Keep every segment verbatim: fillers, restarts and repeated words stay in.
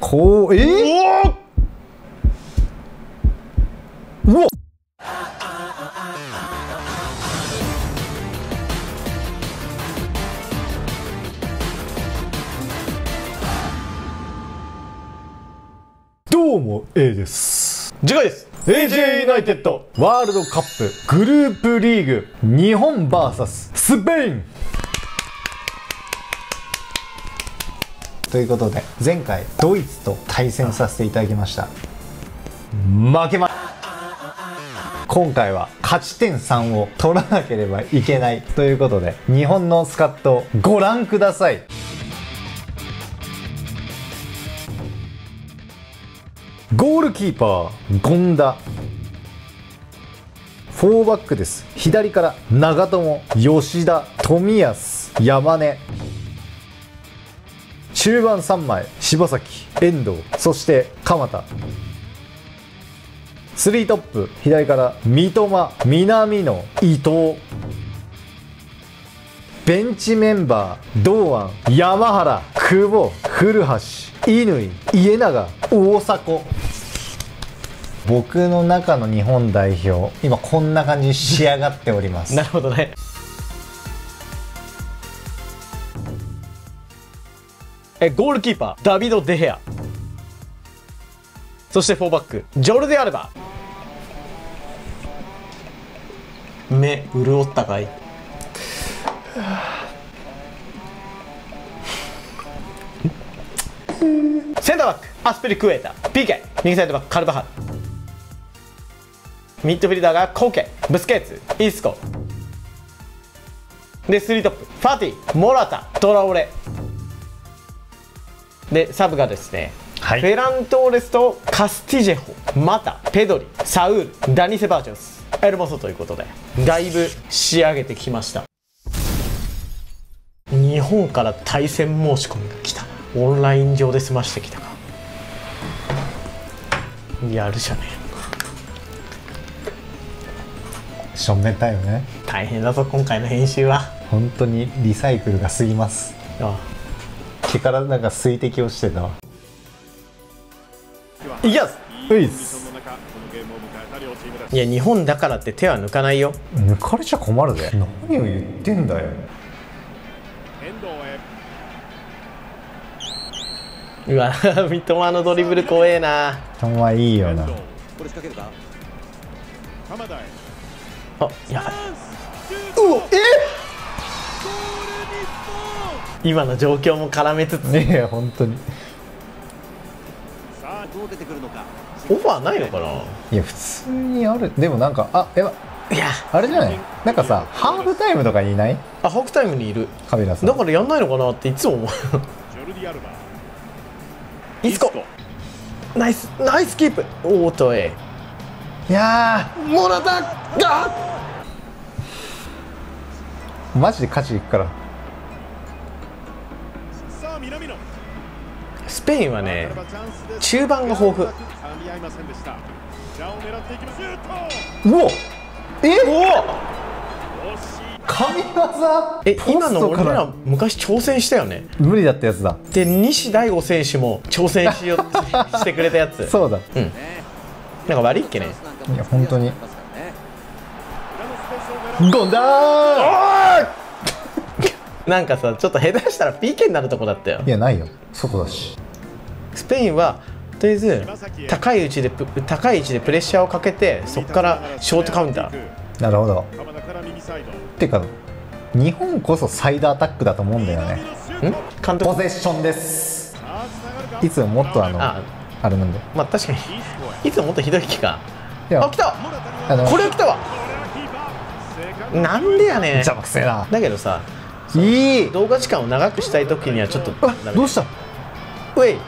こうえー、うわっどうも A です。 次回です。 エージェー ユナイテッドワールドカップグループリーグ日本 ブイエス スペインということで、前回ドイツと対戦させていただきました。負けま今回は勝ち点さんを取らなければいけないということで、日本のスカットご覧ください。ゴールキーパー権田、フォーバックです。左から長友、吉田、冨安、山根、中盤さんまい柴崎、遠藤、そして鎌田。スリートップ、左から三笘、南野、伊藤。ベンチメンバー堂安、山原、久保、古橋、乾、家長、大迫。僕の中の日本代表、今こんな感じに仕上がっておりますなるほどね。えゴールキーパーダビド・デヘア、そしてフォーバックジョルディ・アルバ。目潤ったかいセンターバックアスピリクエータ、 ピーケー 右サイドバックカルバハル、ミッドフィルダーがコーケ、ブスケーツ、イスコで、スリートップファティ、モラタ、トラオレで、サブがですね、はい、フェラントーレスとカスティジェホ、マタ、ペドリ、サウール、ダニ・セバージョス、エルモソということで、だいぶ仕上げてきました。日本から対戦申し込みが来た。オンライン上で済ましてきたか。やるじゃねえ。 しょんべんたよね。 大変だぞ今回の編集は。 本当にリサイクルが過ぎます。 ああ、毛からなんか水滴をしてたわ。 いきます。 ういっす。 いや、日本だからって手は抜かないよ。 抜かれちゃ困るぜ。何を言ってんだよ。 うわ三笘のドリブル怖えな。 三笘いいよな。 あ、やばい。うお、え今の状況も絡めつつねえ、本当にオファーないのかな。 いや、普通にある。でもなんか、あ、やばいや、 あれじゃない、なんかさ、ハーフタイムとかにいない？ あ、ハーフタイムにいる。 カビラさんだからやんないのかなっていつも思うイスコ、ナイスナイスキープ。おーとえ、 いやーモラタがマジで勝ちいくから。 スペインはね、中盤が豊富。 うおえお神業。 え、今の俺ら昔挑戦したよね。 無理だったやつだ。 で、西大吾選手も挑戦しようしてくれたやつそうだ。 うん、なんか悪いっけね。 いや、本当にゴンダーなんかさ、ちょっと下手したら ピーケー になるとこだったよ。 いや、ないよ、外だし。 スペインはとりあえず高い位置で高い位置でプレッシャーをかけて、そこからショートカウンター。 なるほど。ってか、日本こそサイドアタックだと思うんだよね。 ん監督ポゼッションです。いつももっとあの あ, あれなんで、 まあ確かにいつももっとひどい気か。 いや、 あ、来た。 あのこれ来たわ。なんでやねん。 邪魔くせえな。 だけどさ、 いい動画時間を長くしたい時にはちょっとあ、どうした。 うえい、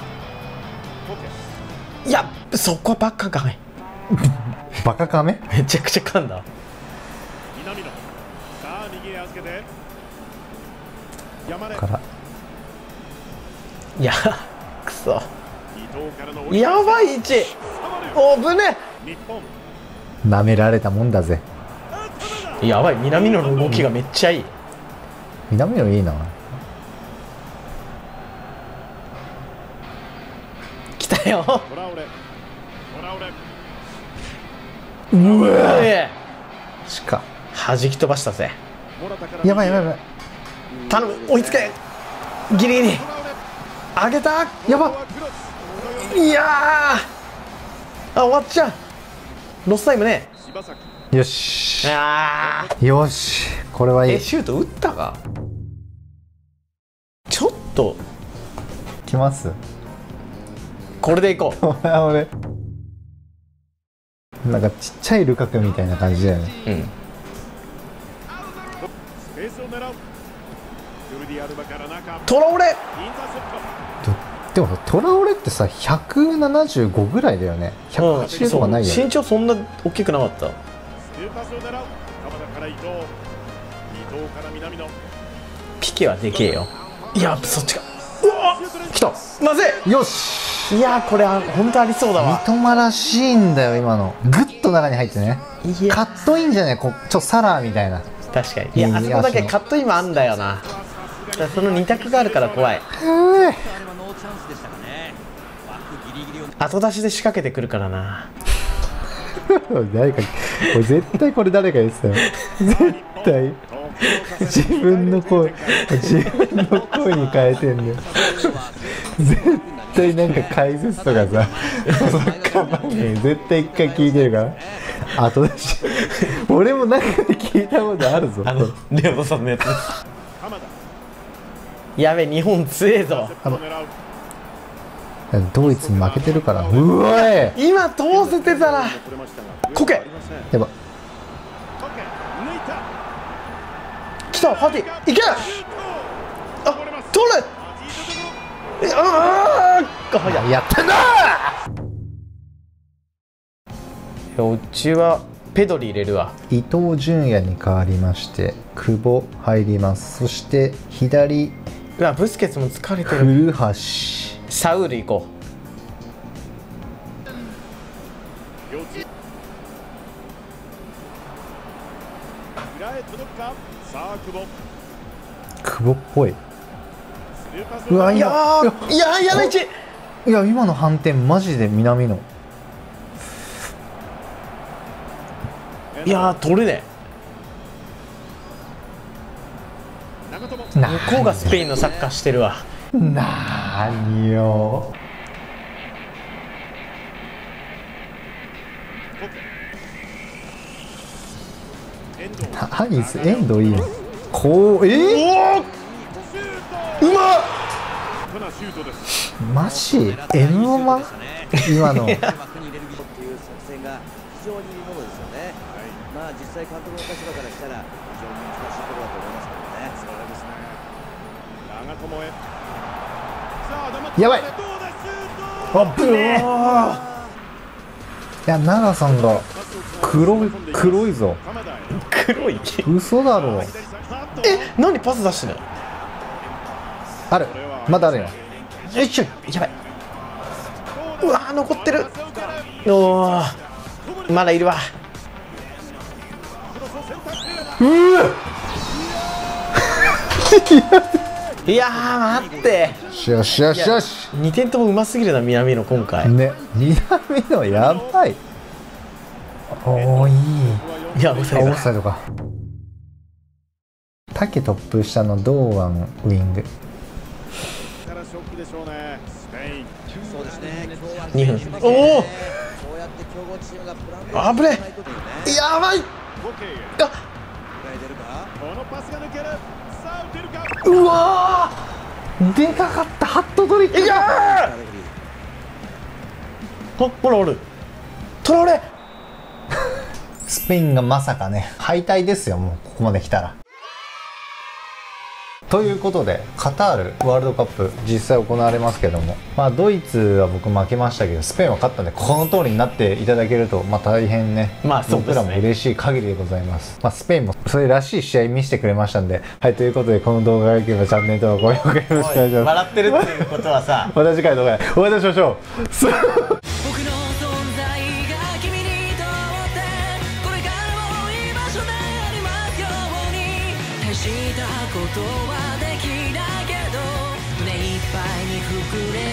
いや、そこばっかかめバカカメめちゃくちゃ噛んだ。 からいや、くそ、やばい位置。おぶね、 舐められたもんだぜ。 やばい、南野の動きがめっちゃいい。 南野いいな。 たよ。 うわえーしか弾き飛ばしたぜ。 やばいやばいやばい頼む、追いつけ。ギリギリ上げた。 やばいやー、あ、終わっちゃう。ロスタイムね。 よしあよしこれはいー、え、 いシュート打ったか。ちょっときますこれでいこう。 俺俺なんかちっちゃいルカクみたいな感じだよね。 うん。トラオレ。 でもトラオレってさひゃくななじゅうごぐらいだよね。ひゃくはちじゅうとかないよね。 身長そんな大きくなかった。ピケはでけえよ。いや、そっちか。うわ来たまずい。 よしいや、これ本当ありそうだわ。 三笘らしいんだよ今の。グッと中に入ってね。 いやカットインじゃない、こうちょっとサラーみたいな。 確かに。いや、あそこだけカットインもあんだよな。だからその二択があるから怖い。後出しで仕掛けてくるからな。 誰かこれ絶対これ誰か言ってたよ。絶対自分の声自分の声に変えてんだよ。絶対なんか解説とかさサッカー番組絶対一回聞いてるから後出し俺も中で聞いたことあるぞ。 あのレオトさんのやつ。やべ、日本強えぞ。 あのドイツに負けてるから。うわい今通せてたらこけ。 やば来た。ファティいけ。あ、取れ。ああ、 やったなー。うちはペドリ入れるわ。 伊東純也に変わりまして久保入ります。そして左うわ、ブスケツも疲れてる。 古橋サウール行こ久保っぽい。うわう。いやー、いやー、やばいち。 いや今の反転マジで南野。 いやー、取れねえ。向こうがスペインのサッカーしてるわ。 なーによハニス遠藤いいよ。こうえー、 うまっ。 マジエムオマ今の。やばいあっぶねいや奈良さんが黒い黒いぞ。 黒い。 嘘だろ。 え、何パス出してない。 あるまだあるよ。 よいしょ。やばい。うわー、残ってる。おお、まだいるわ。 うわいやー、待って。 よしよしよしにてんともうますぎるな、南野今回。 ね南のやばい。おおいい。 いや、オフサイド。 オフサイドか。竹トップ下の堂安ウイング。 にふん。おお。あぶね。やばい。あ。うわーでかかった。ハットトリック。 いやー。あ、ほらおる。取られ。 スペインがまさかね敗退ですよ。もうここまで来たら。ということでカタールワールドカップ実際行われますけども、まあ、ドイツは僕負けましたけどスペインは勝ったんでこの通りになっていただけると、まあ、大変ね、 まあそうですね、 僕らも嬉しい限りでございます。まあ、スペインもそれらしい試合見せてくれましたんで、はい、ということでこの動画が良ければチャンネル登録高評価よろしくお願いします。 笑ってるっていうことはさまた次回の動画でお会いしましょう。 したことはできないけど胸いっぱいに膨れ